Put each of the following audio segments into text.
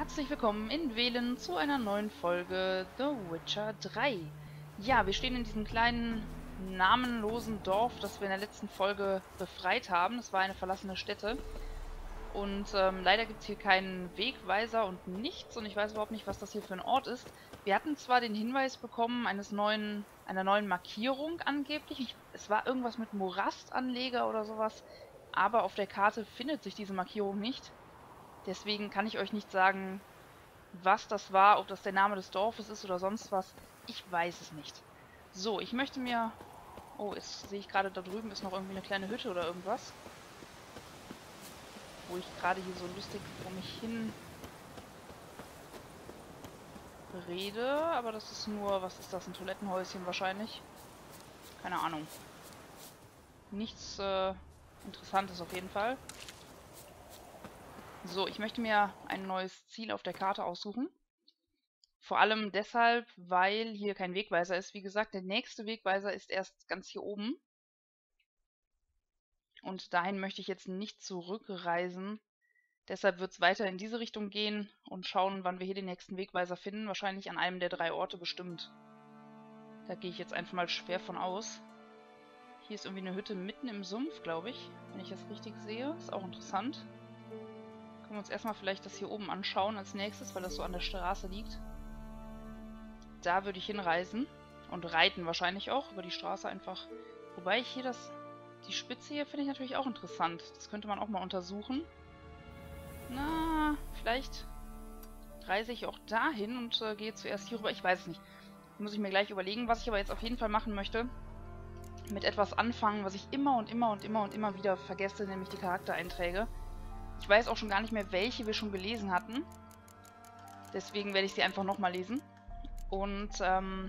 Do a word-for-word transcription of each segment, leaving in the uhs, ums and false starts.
Herzlich willkommen in Velen zu einer neuen Folge The Witcher drei. Ja, wir stehen in diesem kleinen, namenlosen Dorf, das wir in der letzten Folge befreit haben. Das war eine verlassene Stätte. Und ähm, leider gibt es hier keinen Wegweiser und nichts. Und ich weiß überhaupt nicht, was das hier für ein Ort ist. Wir hatten zwar den Hinweis bekommen eines neuen, einer neuen Markierung angeblich. Ich, es war irgendwas mit Morastanleger oder sowas. Aber auf der Karte findet sich diese Markierung nicht. Deswegen kann ich euch nicht sagen, was das war, ob das der Name des Dorfes ist oder sonst was. Ich weiß es nicht. So, ich möchte mir... Oh, jetzt sehe ich gerade, da drüben ist noch irgendwie eine kleine Hütte oder irgendwas. Wo ich gerade hier so lustig vor mich hin rede. Aber das ist nur... Was ist das? Ein Toilettenhäuschen wahrscheinlich. Keine Ahnung. Nichts äh, Interessantes auf jeden Fall. So, ich möchte mir ein neues Ziel auf der Karte aussuchen. Vor allem deshalb, weil hier kein Wegweiser ist. Wie gesagt, der nächste Wegweiser ist erst ganz hier oben. Und dahin möchte ich jetzt nicht zurückreisen. Deshalb wird es weiter in diese Richtung gehen und schauen, wann wir hier den nächsten Wegweiser finden. Wahrscheinlich an einem der drei Orte bestimmt. Da gehe ich jetzt einfach mal schwer von aus. Hier ist irgendwie eine Hütte mitten im Sumpf, glaube ich. Wenn ich das richtig sehe. Ist auch interessant. Können wir uns erstmal vielleicht das hier oben anschauen als nächstes, weil das so an der Straße liegt. Da würde ich hinreisen. Und reiten wahrscheinlich auch über die Straße einfach. Wobei ich hier das... Die Spitze hier finde ich natürlich auch interessant. Das könnte man auch mal untersuchen. Na, vielleicht reise ich auch dahin und äh, gehe zuerst hier rüber. Ich weiß es nicht. Muss ich mir gleich überlegen. Was ich aber jetzt auf jeden Fall machen möchte, mit etwas anfangen, was ich immer und immer und immer und immer wieder vergesse, nämlich die Charaktereinträge. Ich weiß auch schon gar nicht mehr, welche wir schon gelesen hatten. Deswegen werde ich sie einfach nochmal lesen. Und, ähm...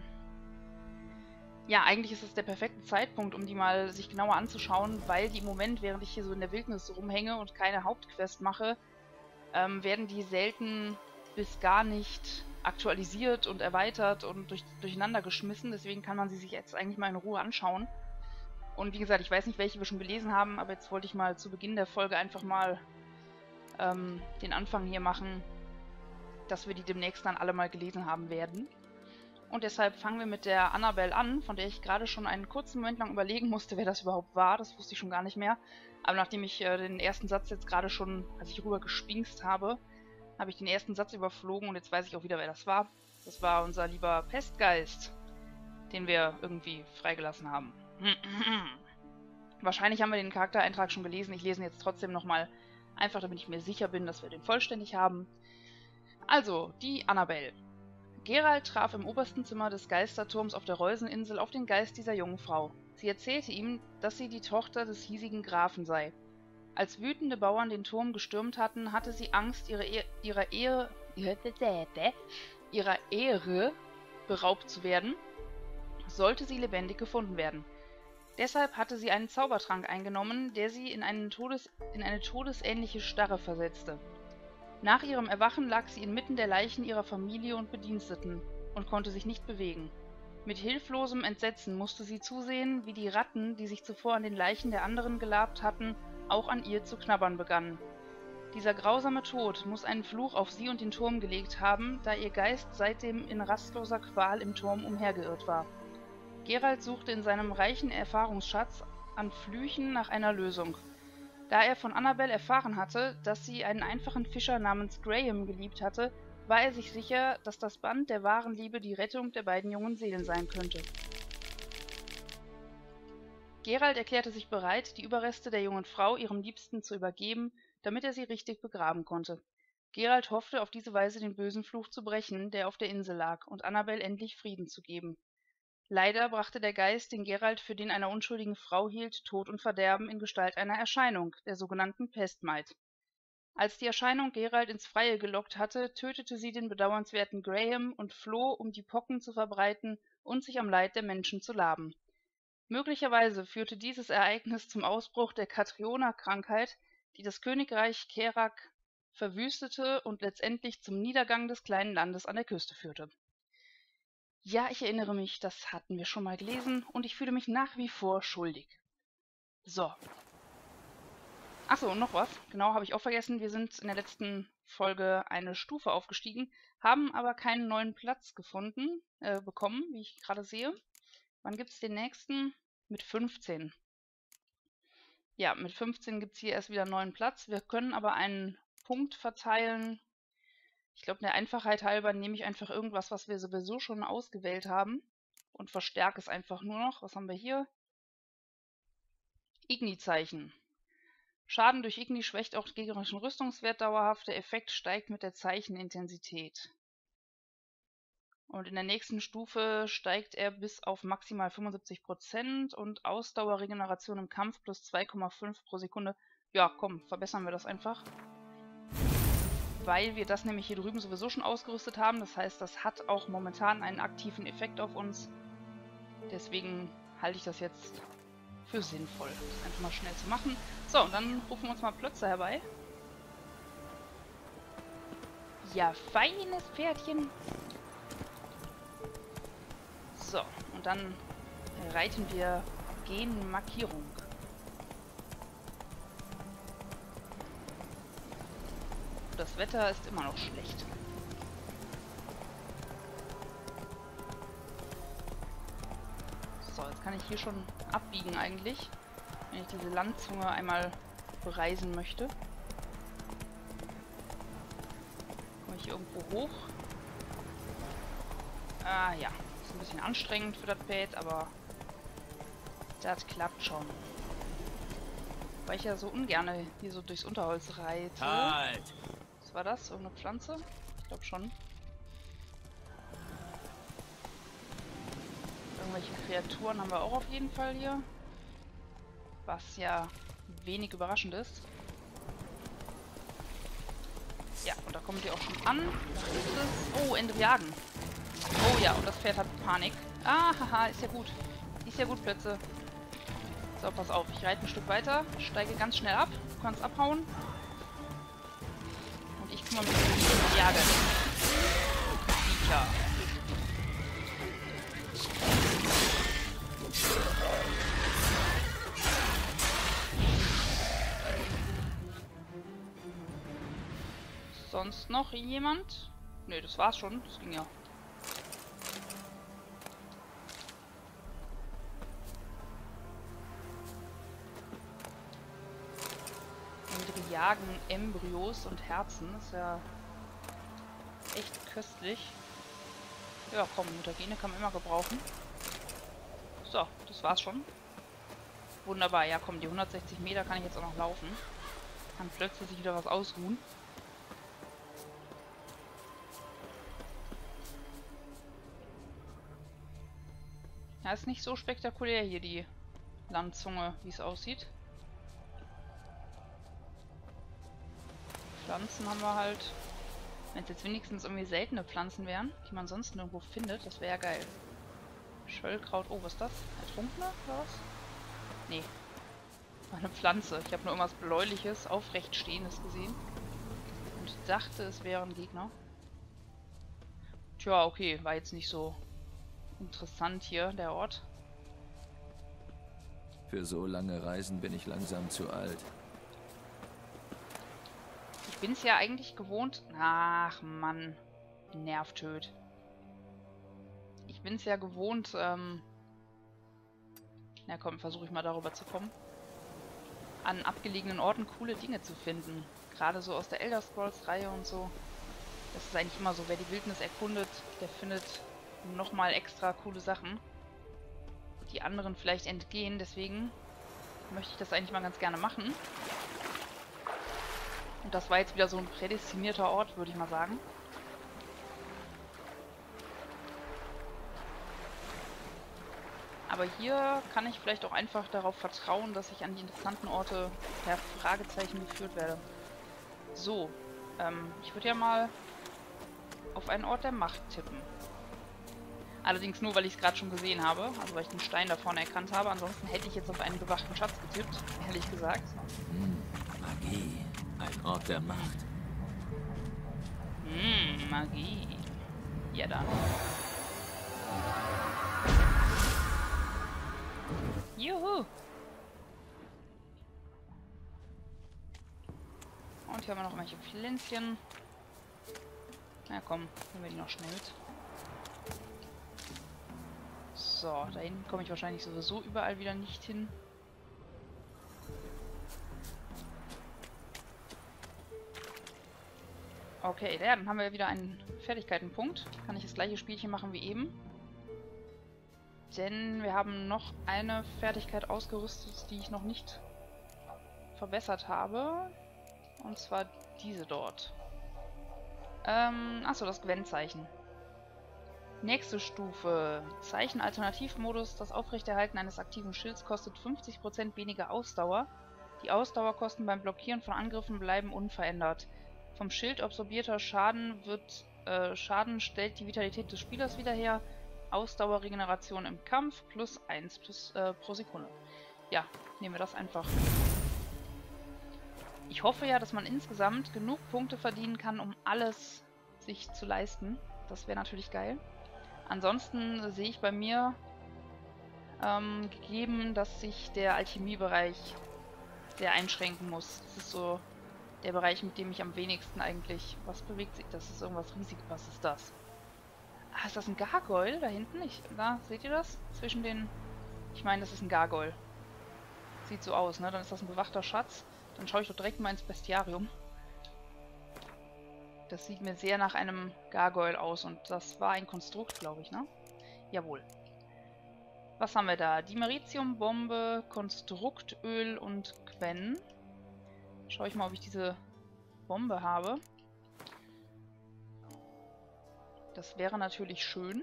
ja, eigentlich ist es der perfekte Zeitpunkt, um die mal sich genauer anzuschauen, weil die im Moment, während ich hier so in der Wildnis rumhänge und keine Hauptquest mache, ähm, werden die selten bis gar nicht aktualisiert und erweitert und durch, durcheinander geschmissen. Deswegen kann man sie sich jetzt eigentlich mal in Ruhe anschauen. Und wie gesagt, ich weiß nicht, welche wir schon gelesen haben, aber jetzt wollte ich mal zu Beginn der Folge einfach mal ähm, den Anfang hier machen, dass wir die demnächst dann alle mal gelesen haben werden. Und deshalb fangen wir mit der Annabelle an, von der ich gerade schon einen kurzen Moment lang überlegen musste, wer das überhaupt war. Das wusste ich schon gar nicht mehr. Aber nachdem ich äh, den ersten Satz jetzt gerade schon, als ich rüber gespingst habe, habe ich den ersten Satz überflogen und jetzt weiß ich auch wieder, wer das war. Das war unser lieber Pestgeist, den wir irgendwie freigelassen haben. Wahrscheinlich haben wir den Charaktereintrag schon gelesen. Ich lese ihn jetzt trotzdem nochmal, einfach damit ich mir sicher bin, dass wir den vollständig haben. Also, die Annabelle. Geralt traf im obersten Zimmer des Geisterturms auf der Reuseninsel auf den Geist dieser jungen Frau. Sie erzählte ihm, dass sie die Tochter des hiesigen Grafen sei. Als wütende Bauern den Turm gestürmt hatten, hatte sie Angst, ihre e ihrer Ehre, ihrer Ehre beraubt zu werden, sollte sie lebendig gefunden werden. Deshalb hatte sie einen Zaubertrank eingenommen, der sie in, einen Todes in eine todesähnliche Starre versetzte. Nach ihrem Erwachen lag sie inmitten der Leichen ihrer Familie und Bediensteten und konnte sich nicht bewegen. Mit hilflosem Entsetzen musste sie zusehen, wie die Ratten, die sich zuvor an den Leichen der anderen gelabt hatten, auch an ihr zu knabbern begannen. Dieser grausame Tod muss einen Fluch auf sie und den Turm gelegt haben, da ihr Geist seitdem in rastloser Qual im Turm umhergeirrt war. Geralt suchte in seinem reichen Erfahrungsschatz an Flüchen nach einer Lösung. Da er von Annabelle erfahren hatte, dass sie einen einfachen Fischer namens Graham geliebt hatte, war er sich sicher, dass das Band der wahren Liebe die Rettung der beiden jungen Seelen sein könnte. Geralt erklärte sich bereit, die Überreste der jungen Frau ihrem Liebsten zu übergeben, damit er sie richtig begraben konnte. Geralt hoffte, auf diese Weise den bösen Fluch zu brechen, der auf der Insel lag, und Annabelle endlich Frieden zu geben. Leider brachte der Geist, den Geralt für den einer unschuldigen Frau hielt, Tod und Verderben in Gestalt einer Erscheinung, der sogenannten Pestmaid. Als die Erscheinung Geralt ins Freie gelockt hatte, tötete sie den bedauernswerten Graham und floh, um die Pocken zu verbreiten und sich am Leid der Menschen zu laben. Möglicherweise führte dieses Ereignis zum Ausbruch der Catriona-Krankheit, die das Königreich Kerak verwüstete und letztendlich zum Niedergang des kleinen Landes an der Küste führte. Ja, ich erinnere mich, das hatten wir schon mal gelesen und ich fühle mich nach wie vor schuldig. So. Achso, und noch was. Genau, habe ich auch vergessen. Wir sind in der letzten Folge eine Stufe aufgestiegen, haben aber keinen neuen Platz gefunden, äh, bekommen, wie ich gerade sehe. Wann gibt es den nächsten? Mit fünfzehn. Ja, mit fünfzehn gibt es hier erst wieder einen neuen Platz. Wir können aber einen Punkt verteilen. Ich glaube, der Einfachheit halber nehme ich einfach irgendwas, was wir sowieso schon ausgewählt haben und verstärke es einfach nur noch. Was haben wir hier? Igni-Zeichen. Schaden durch Igni schwächt auch gegnerischen Rüstungswert dauerhaft. Der Effekt steigt mit der Zeichenintensität. Und in der nächsten Stufe steigt er bis auf maximal fünfundsiebzig Prozent und Ausdauerregeneration im Kampf plus zwei Komma fünf pro Sekunde. Ja, komm, verbessern wir das einfach. Weil wir das nämlich hier drüben sowieso schon ausgerüstet haben. Das heißt, das hat auch momentan einen aktiven Effekt auf uns. Deswegen halte ich das jetzt für sinnvoll, das einfach mal schnell zu machen. So, und dann rufen wir uns mal Plötzer herbei. Ja, feines Pferdchen. So, und dann reiten wir Genmarkierung. Das Wetter ist immer noch schlecht. So, jetzt kann ich hier schon abbiegen eigentlich, wenn ich diese Landzunge einmal bereisen möchte. Komme ich hier irgendwo hoch? Ah ja, ist ein bisschen anstrengend für das Pferd, aber das klappt schon. Weil ich ja so ungern hier so durchs Unterholz reite. Halt! Was war das? Irgendeine Pflanze? Ich glaube schon. Irgendwelche Kreaturen haben wir auch auf jeden Fall hier. Was ja wenig überraschend ist. Ja, und da kommt ihr auch schon an. Da ist es. Oh, Ende Jagen. Oh ja, und das Pferd hat Panik. Ah, haha, ist ja gut. Ist ja gut, Plötze. So, pass auf. Ich reite ein Stück weiter. Steige ganz schnell ab. Du kannst abhauen. Und ich kümmere mich um die Jagen. Viecher. Sonst noch jemand? Ne, das war's schon. Das ging ja. Und wir jagen Embryos und Herzen. Das ist ja echt köstlich. Ja, komm, Mutagene kann man immer gebrauchen. So, das war's schon. Wunderbar. Ja, komm, die hundertsechzig Meter kann ich jetzt auch noch laufen. Kann plötzlich sich wieder was ausruhen. Ja, ist nicht so spektakulär hier, die Landzunge, wie es aussieht. Pflanzen haben wir halt. Wenn es jetzt wenigstens irgendwie seltene Pflanzen wären, die man sonst nirgendwo findet, das wäre ja geil. Schöllkraut. Oh, was ist das? Ertrunkene oder was? Nee. War eine Pflanze. Ich habe nur irgendwas Bläuliches, Aufrechtstehendes gesehen. Und dachte, es wären Gegner. Tja, okay. War jetzt nicht so interessant hier, der Ort. Für so lange Reisen bin ich langsam zu alt. Ich bin es ja eigentlich gewohnt. Ach, Mann. Nervtöd. Ich bin es ja gewohnt, ähm... Na komm, versuche ich mal darüber zu kommen. An abgelegenen Orten coole Dinge zu finden. Gerade so aus der Elder Scrolls-Reihe und so. Das ist eigentlich immer so. Wer die Wildnis erkundet, der findet nochmal extra coole Sachen. Die anderen vielleicht entgehen. Deswegen möchte ich das eigentlich mal ganz gerne machen. Und das war jetzt wieder so ein prädestinierter Ort, würde ich mal sagen. Aber hier kann ich vielleicht auch einfach darauf vertrauen, dass ich an die interessanten Orte per Fragezeichen geführt werde. So, ähm, ich würde ja mal auf einen Ort der Macht tippen. Allerdings nur, weil ich es gerade schon gesehen habe, also weil ich den Stein da vorne erkannt habe. Ansonsten hätte ich jetzt auf einen bewachten Schatz getippt, ehrlich gesagt. Hm, Magie. Ein Ort der Macht. Hm, Magie. Ja dann. Juhu! Und hier haben wir noch welche Pflänzchen. Na komm, nehmen wir die noch schnell mit. So, da hinten komme ich wahrscheinlich sowieso überall wieder nicht hin. Okay, ja, dann haben wir wieder einen Fertigkeitenpunkt. Kann ich das gleiche Spielchen machen wie eben. Denn wir haben noch eine Fertigkeit ausgerüstet, die ich noch nicht verbessert habe. Und zwar diese dort. Ähm, achso, das Gwen-Zeichen. Nächste Stufe. Zeichen-Alternativmodus. Das Aufrechterhalten eines aktiven Schilds kostet fünfzig Prozent weniger Ausdauer. Die Ausdauerkosten beim Blockieren von Angriffen bleiben unverändert. Vom Schild absorbierter Schaden wird äh, Schaden stellt die Vitalität des Spielers wieder her. Ausdauerregeneration im Kampf plus eins plus, äh, pro Sekunde. Ja, nehmen wir das einfach. Ich hoffe ja, dass man insgesamt genug Punkte verdienen kann, um alles sich zu leisten. Das wäre natürlich geil. Ansonsten sehe ich bei mir ähm, gegeben, dass sich der Alchemiebereich sehr einschränken muss. Das ist so der Bereich, mit dem ich am wenigsten eigentlich... Was bewegt sich? Das ist irgendwas riesig. Was ist das? Ah, ist das ein Gargoyle da hinten? Ich, da, seht ihr das? Zwischen den... Ich meine, das ist ein Gargoyle. Sieht so aus, ne? Dann ist das ein bewachter Schatz. Dann schaue ich doch direkt mal ins Bestiarium. Das sieht mir sehr nach einem Gargoyle aus. Und das war ein Konstrukt, glaube ich, ne? Jawohl. Was haben wir da? Dimeritium-Bombe, Konstruktöl und Gwen. Schaue ich mal, ob ich diese Bombe habe. Das wäre natürlich schön.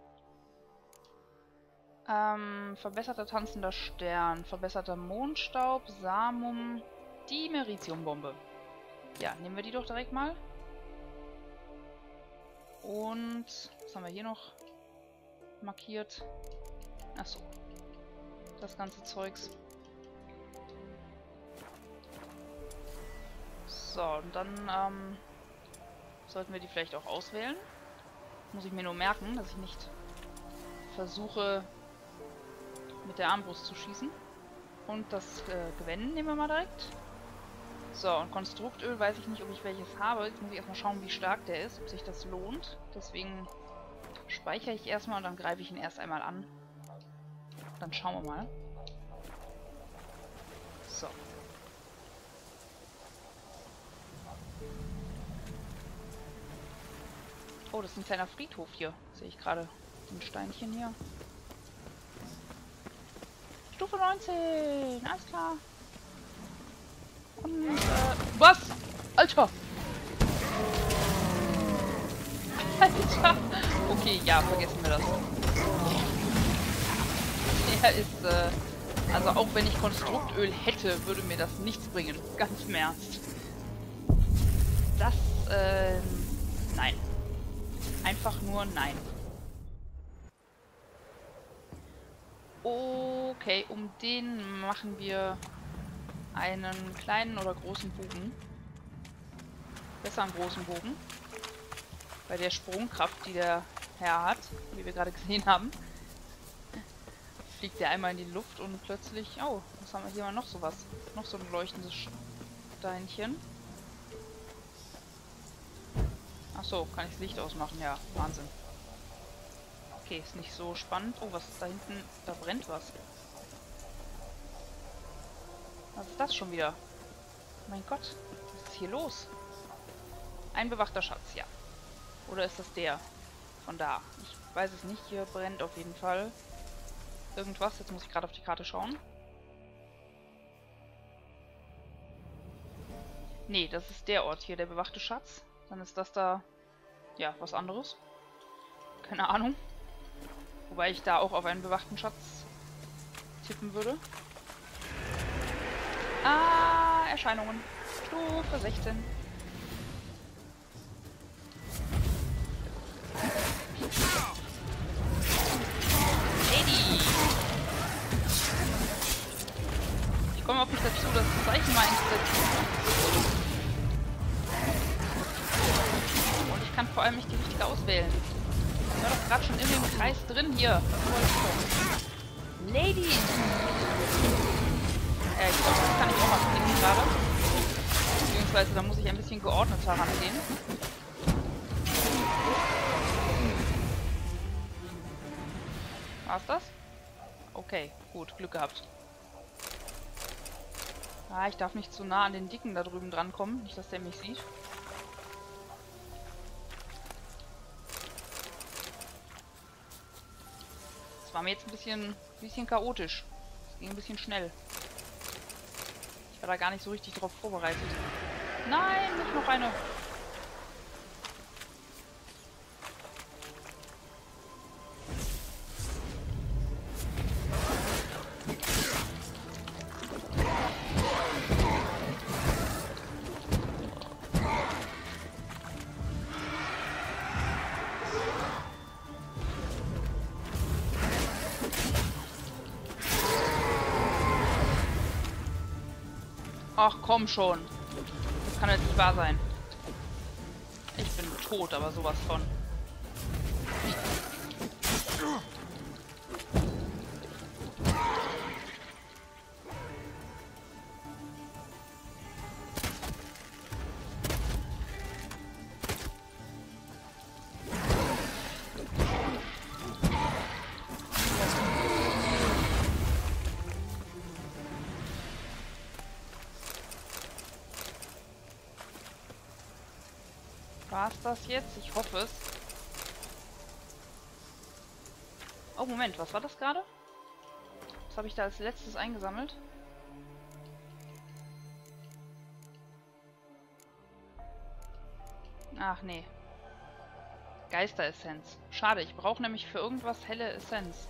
Ähm, verbesserter tanzender Stern, verbesserter Mondstaub, Samum, Dimeritium-Bombe. Ja, nehmen wir die doch direkt mal. Und was haben wir hier noch markiert? Achso. Das ganze Zeugs. So, und dann ähm, sollten wir die vielleicht auch auswählen. Muss ich mir nur merken, dass ich nicht versuche, mit der Armbrust zu schießen. Und das äh, Gwen nehmen wir mal direkt. So, und Konstruktöl weiß ich nicht, ob ich welches habe. Jetzt muss ich erstmal schauen, wie stark der ist, ob sich das lohnt. Deswegen speichere ich erstmal und dann greife ich ihn erst einmal an. Dann schauen wir mal. So. Oh, das ist ein kleiner Friedhof hier. Sehe ich gerade. Ein Steinchen hier. Stufe neunzehn. Alles klar. Und, äh, was? Alter! Alter! Okay, ja, vergessen wir das. Der ist, äh, also auch wenn ich Konstruktöl hätte, würde mir das nichts bringen. Ganz im Ernst. Das, äh, nein. Einfach nur nein. Okay, um den machen wir einen kleinen oder großen Bogen. Besser einen großen Bogen. Bei der Sprungkraft, die der Herr hat, wie wir gerade gesehen haben, fliegt der einmal in die Luft und plötzlich... Oh, was haben wir hier mal noch sowas? Noch so ein leuchtendes Steinchen. Achso, kann ich das Licht ausmachen? Ja, Wahnsinn. Okay, ist nicht so spannend. Oh, was ist da hinten? Da brennt was. Was ist das schon wieder? Mein Gott, was ist hier los? Ein bewachter Schatz, ja. Oder ist das der? Von da. Ich weiß es nicht. Hier brennt auf jeden Fall irgendwas. Jetzt muss ich gerade auf die Karte schauen. Nee, das ist der Ort hier, der bewachte Schatz. Dann ist das da, ja, was anderes. Keine Ahnung. Wobei ich da auch auf einen bewachten Schatz tippen würde. Ah, Erscheinungen. Stufe sechzehn. Lady! Ich komme auch nicht dazu, das Zeichen mal einzusetzen. Und ich kann vor allem nicht die richtige auswählen. Ich war doch gerade schon in dem Kreis drin hier. Was wollte ich doch? Lady! Äh, ich glaube, das kann ich auch mal klicken gerade. Beziehungsweise da muss ich ein bisschen geordneter rangehen. War's das? Okay, gut, Glück gehabt. Ah, ich darf nicht zu nah an den Dicken da drüben drankommen. Nicht, dass der mich sieht. Das war mir jetzt ein bisschen, bisschen chaotisch. Es ging ein bisschen schnell. Ich war da gar nicht so richtig drauf vorbereitet. Nein, nicht noch eine. Ach, komm schon. Das kann jetzt nicht wahr sein. Ich bin tot, aber sowas von. War's das jetzt? Ich hoffe es. Oh, Moment, was war das gerade? Was habe ich da als letztes eingesammelt? Ach, nee. Geisteressenz. Schade, ich brauche nämlich für irgendwas helle Essenz.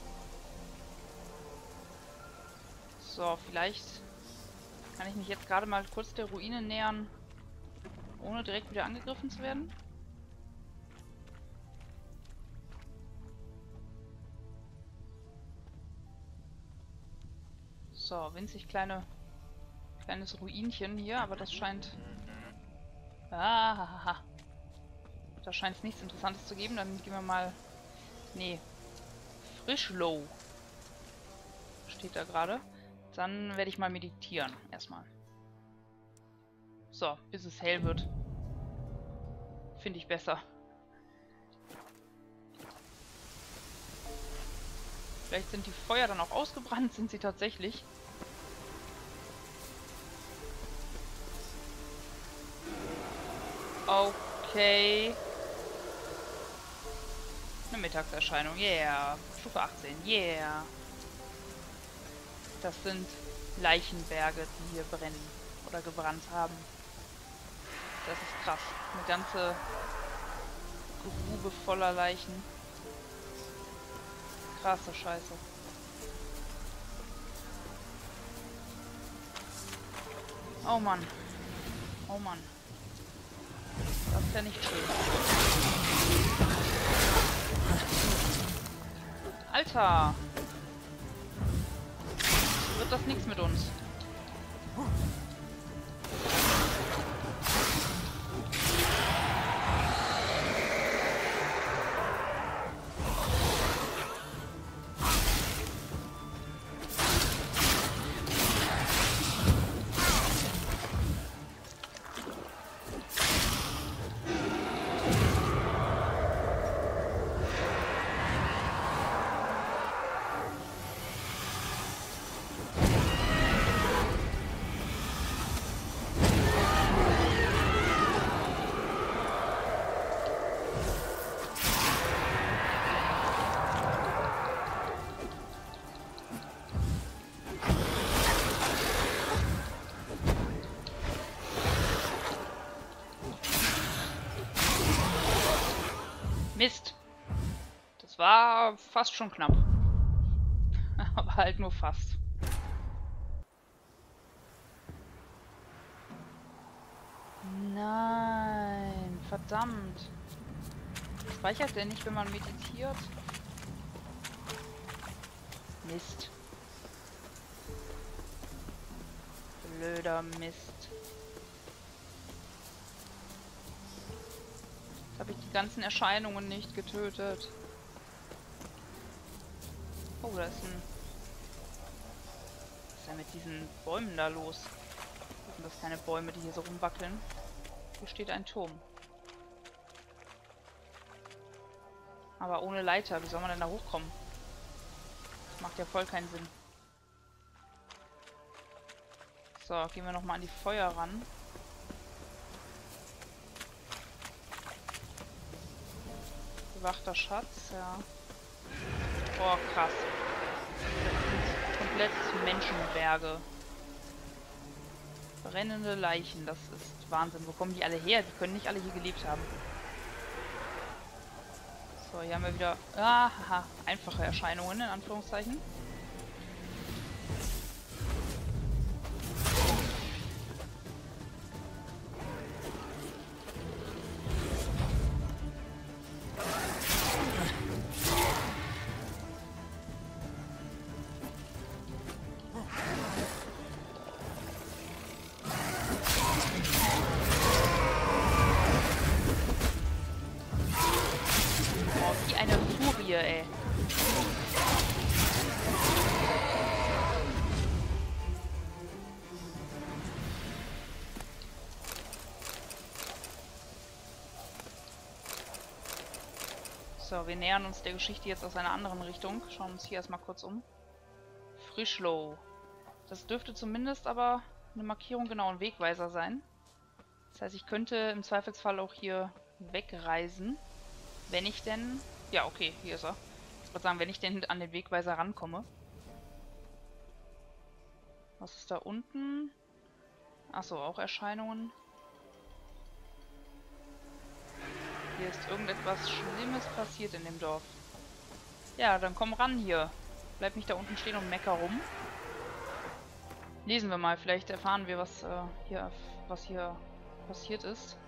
So, vielleicht kann ich mich jetzt gerade mal kurz der Ruine nähern, ohne direkt wieder angegriffen zu werden. So, winzig kleine, kleines Ruinchen hier, aber das scheint... Ah, da scheint es nichts Interessantes zu geben. Dann gehen wir mal... Nee. Frischlow. Steht da gerade. Dann werde ich mal meditieren. Erstmal. So, bis es hell wird. Finde ich besser. Vielleicht sind die Feuer dann auch ausgebrannt. Sind sie tatsächlich. Okay. Eine Mittagserscheinung. Yeah. Stufe achtzehn. Yeah. Das sind Leichenberge, die hier brennen. Oder gebrannt haben. Das ist krass. Eine ganze Grube voller Leichen. Krasse Scheiße. Oh Mann. Oh Mann. Das ist ja nicht schön. Alter! Wird das nichts mit uns? Mist. Das war fast schon knapp. Aber halt nur fast. Nein, verdammt. Speichert der nicht, wenn man meditiert? Mist. Blöder Mist. Jetzt habe ich die ganzen Erscheinungen nicht getötet. Oh, da ist ein... Was ist denn mit diesen Bäumen da los? Sind das keine Bäume, die hier so rumwackeln? Hier steht ein Turm. Aber ohne Leiter. Wie soll man denn da hochkommen? Macht ja voll keinen Sinn. So, gehen wir nochmal an die Feuer ran. Bewachter Schatz, ja. Boah, krass. Das sind komplett Menschenberge. Brennende Leichen, das ist Wahnsinn. Wo kommen die alle her? Die können nicht alle hier gelebt haben. So, hier haben wir wieder ah, haha, einfache Erscheinungen, in Anführungszeichen. Ey. So, wir nähern uns der Geschichte jetzt aus einer anderen Richtung. Schauen uns hier erstmal kurz um. Frischlow. Das dürfte zumindest aber eine Markierung, genau ein Wegweiser sein. Das heißt, ich könnte im Zweifelsfall auch hier wegreisen. Wenn ich denn... Ja, okay, hier ist er. Ich würde sagen, wenn ich denn an den Wegweiser rankomme. Was ist da unten? Achso, auch Erscheinungen. Hier ist irgendetwas Schlimmes passiert in dem Dorf. Ja, dann komm ran hier. Bleib nicht da unten stehen und mecker rum. Lesen wir mal, vielleicht erfahren wir, was, äh, hier, was hier passiert ist.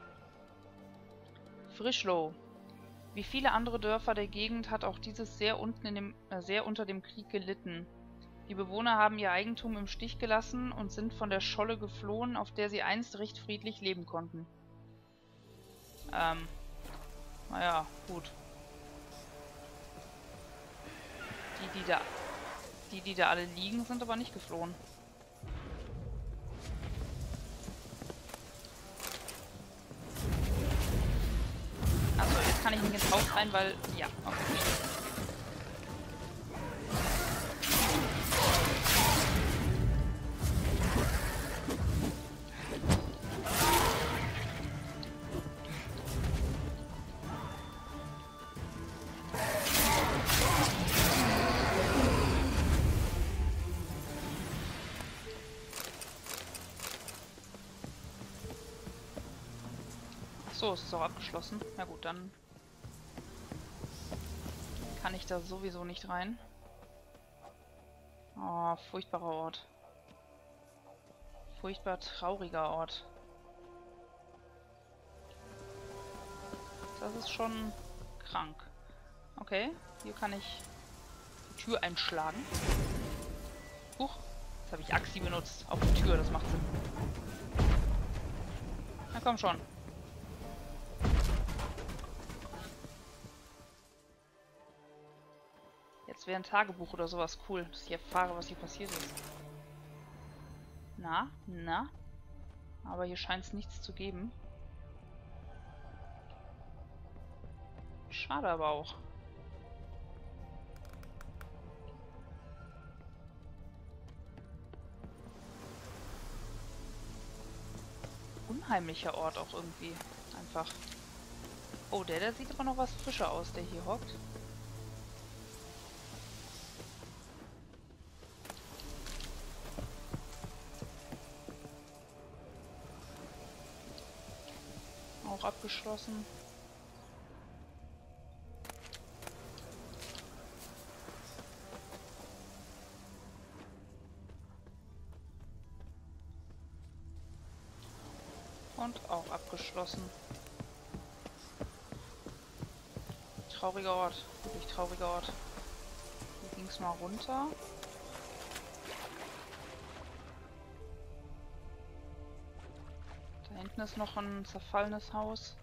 Frischlow. Wie viele andere Dörfer der Gegend hat auch dieses sehr unten in dem, äh, sehr unter dem Krieg gelitten. Die Bewohner haben ihr Eigentum im Stich gelassen und sind von der Scholle geflohen, auf der sie einst recht friedlich leben konnten. Ähm, naja, gut. Die, die da, die, die da alle liegen, sind aber nicht geflohen. Achso, jetzt kann ich nicht ins Haus rein, weil... Ja, okay. So, es ist auch abgeschlossen. Na gut, dann kann ich da sowieso nicht rein. Oh, furchtbarer Ort. Furchtbar trauriger Ort. Das ist schon krank. Okay, hier kann ich die Tür einschlagen. Huch, jetzt habe ich Axi benutzt auf die Tür, das macht Sinn. Na komm schon. Jetzt wäre ein Tagebuch oder sowas cool, dass ich erfahre, was hier passiert ist. Na, na. Aber hier scheint es nichts zu geben. Schade aber auch. Unheimlicher Ort auch irgendwie. Einfach. Oh, der, der sieht aber noch was frischer aus, der hier hockt. Auch abgeschlossen. Und auch abgeschlossen. Trauriger Ort. Wirklich trauriger Ort. Hier ging es mal runter. Da hinten ist noch ein zerfallenes Haus.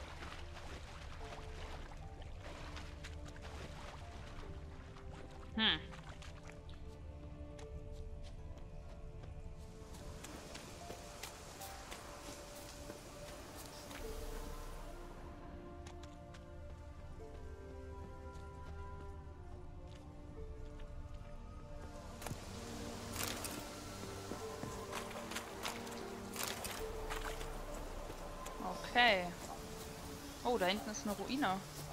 Hm. Okay. Oh, da hinten ist eine Ruine.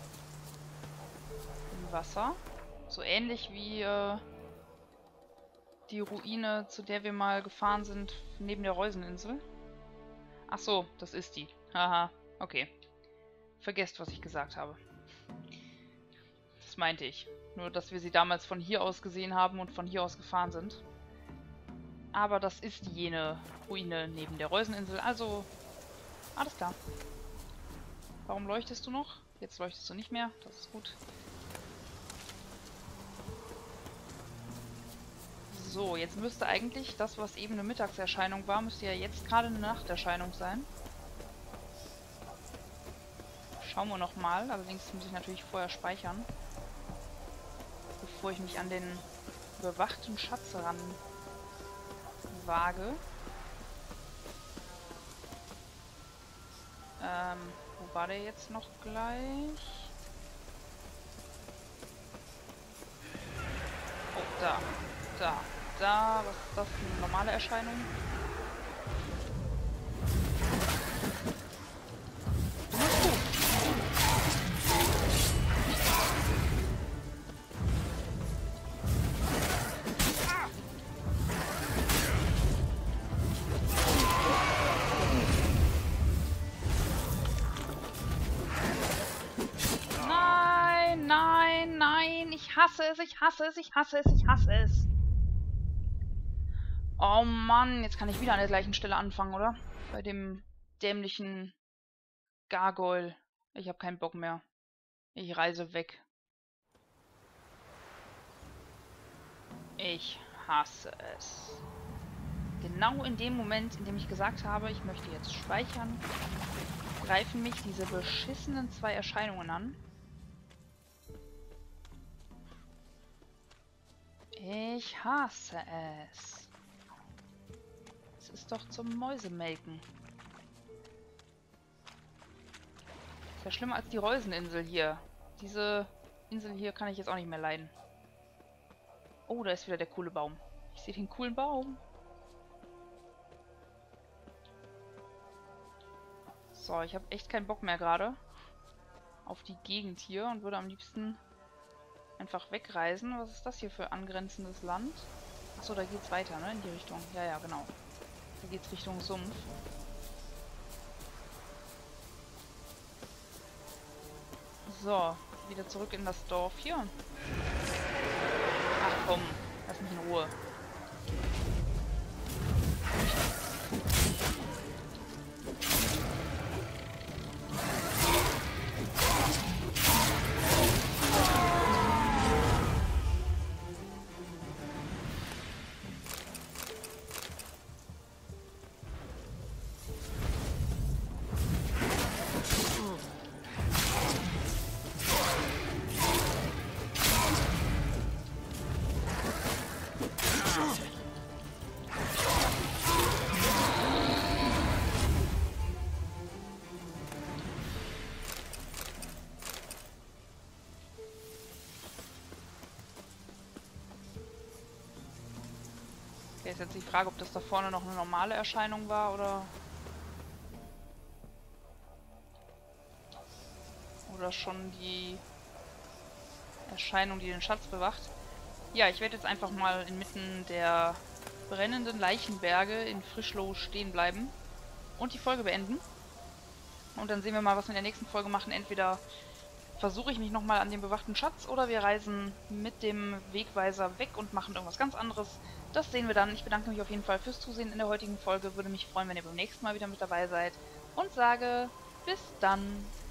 Im Wasser. So ähnlich wie äh, die Ruine, zu der wir mal gefahren sind, neben der Reuseninsel. Ach so, das ist die. Haha, okay. Vergesst, was ich gesagt habe. Das meinte ich. Nur, dass wir sie damals von hier aus gesehen haben und von hier aus gefahren sind. Aber das ist jene Ruine neben der Reuseninsel. Also, alles klar. Warum leuchtest du noch? Jetzt leuchtest du nicht mehr. Das ist gut. So, jetzt müsste eigentlich das, was eben eine Mittagserscheinung war, müsste ja jetzt gerade eine Nachterscheinung sein. Schauen wir nochmal. Allerdings muss ich natürlich vorher speichern. Bevor ich mich an den bewachten Schatz ran wage. Ähm, wo war der jetzt noch gleich? Oh, da. Da. Da. Was ist das? Eine normale Erscheinung? Ich hasse es, ich hasse es, ich hasse es, ich hasse es. Oh Mann, jetzt kann ich wieder an der gleichen Stelle anfangen, oder? Bei dem dämlichen Gargoyle. Ich habe keinen Bock mehr. Ich reise weg. Ich hasse es. Genau in dem Moment, in dem ich gesagt habe, ich möchte jetzt speichern, greifen mich diese beschissenen zwei Erscheinungen an. Ich hasse es. Es ist doch zum Mäusemelken. Ist ja schlimmer als die Reuseninsel hier. Diese Insel hier kann ich jetzt auch nicht mehr leiden. Oh, da ist wieder der coole Baum. Ich sehe den coolen Baum. So, ich habe echt keinen Bock mehr gerade auf die Gegend hier und würde am liebsten einfach wegreisen. Was ist das hier für angrenzendes Land? Achso, da geht's weiter, ne? In die Richtung. Ja, ja, genau. Da geht's Richtung Sumpf. So, wieder zurück in das Dorf hier. Ach komm, lass mich in Ruhe. Okay, ist jetzt die Frage, ob das da vorne noch eine normale Erscheinung war oder... Oder schon die Erscheinung, die den Schatz bewacht. Ja, ich werde jetzt einfach mal inmitten der brennenden Leichenberge in Frischloh stehen bleiben und die Folge beenden. Und dann sehen wir mal, was wir in der nächsten Folge machen. Entweder versuche ich mich nochmal an den bewachten Schatz oder wir reisen mit dem Wegweiser weg und machen irgendwas ganz anderes. Das sehen wir dann. Ich bedanke mich auf jeden Fall fürs Zusehen in der heutigen Folge. Würde mich freuen, wenn ihr beim nächsten Mal wieder mit dabei seid. Und sage bis dann.